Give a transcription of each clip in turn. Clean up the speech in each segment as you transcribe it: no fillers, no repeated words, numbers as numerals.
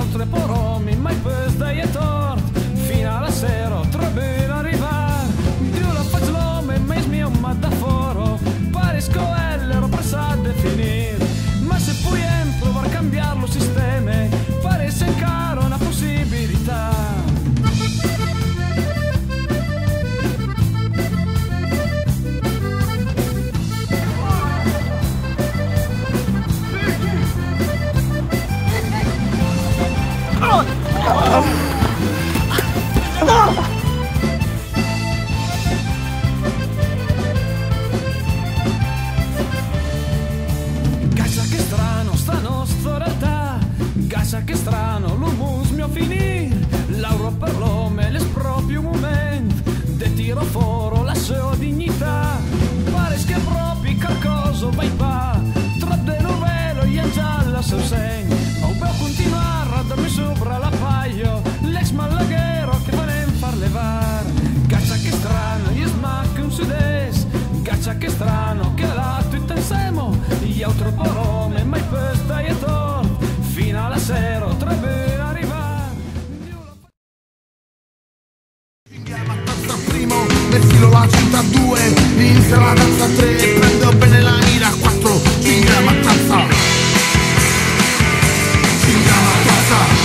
tre poromi, mai păzdăie tort. Fino la sera, trebuie arrivar. Diu la faig l'home, mais mio ma da foro. Paresco ellero pressat de finir. Ma se puiem provar a cambiar lo sistema, parece encara una possibilità. Caccia che strano sta nostra realtà, caccia che strano l'humus mio finir, l'auro per l'uomo l'esproprio moment, de tiro foro la sua dignità, pare che proprio qualcosa vai pa, trop de novelo e gialla seu segno, ma un po' continuare a dormire sopra la paio, l'ex malaghero che fanem far levar, caccia che strano io smacco un sud-est, caccia che strano che là tutto insieme, io troppo rome mai pesta e tort, fino alla sera potrebbe arrivare. Andiamo a tazza primo, mettilo la cinta a 2, inizia la danza a 3, prendo bene la mira a 4, cinghia a tazza. Cinghia a tazza.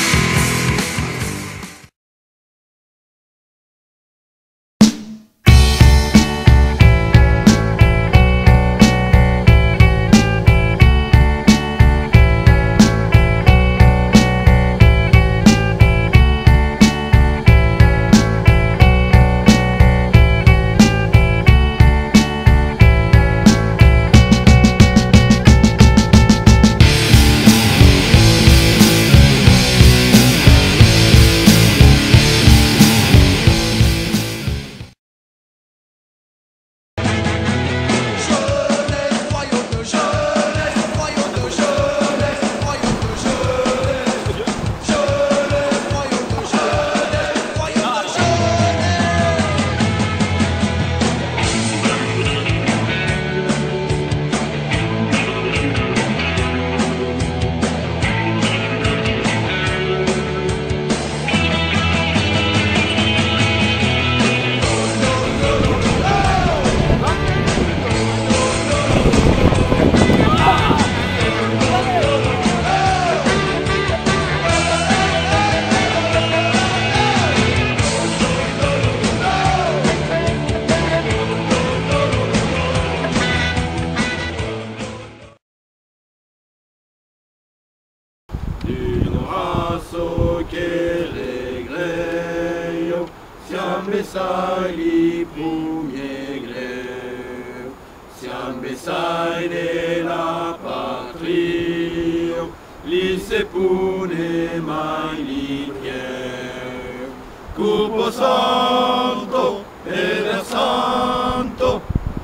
Che regreio, siamo besai prumi greu, siamo besai della patria, li se pune mai li pier, cupo santo ed santo,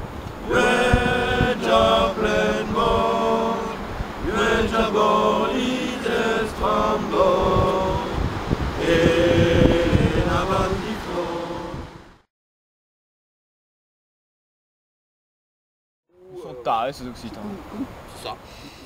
reggia plen mor, reggia boli estrambo, e avanti Ils sont tarés ces Occitans. Ça.